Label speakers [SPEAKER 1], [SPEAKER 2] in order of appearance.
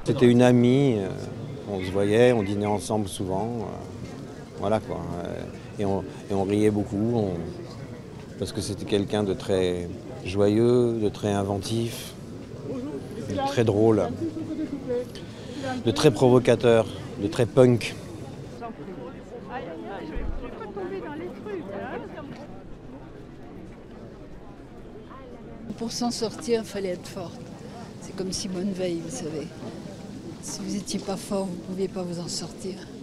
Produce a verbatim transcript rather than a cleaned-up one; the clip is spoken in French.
[SPEAKER 1] C'était une amie, euh, on se voyait, on dînait ensemble souvent, euh, voilà quoi. Euh, et, on, et on riait beaucoup, on- parce que c'était quelqu'un de très joyeux, de très inventif, de très drôle, de très provocateur, de très punk.
[SPEAKER 2] Pour s'en sortir, il fallait être forte. C'est comme Simone Veil, vous savez. Si vous n'étiez pas fort, vous ne pouviez pas vous en sortir.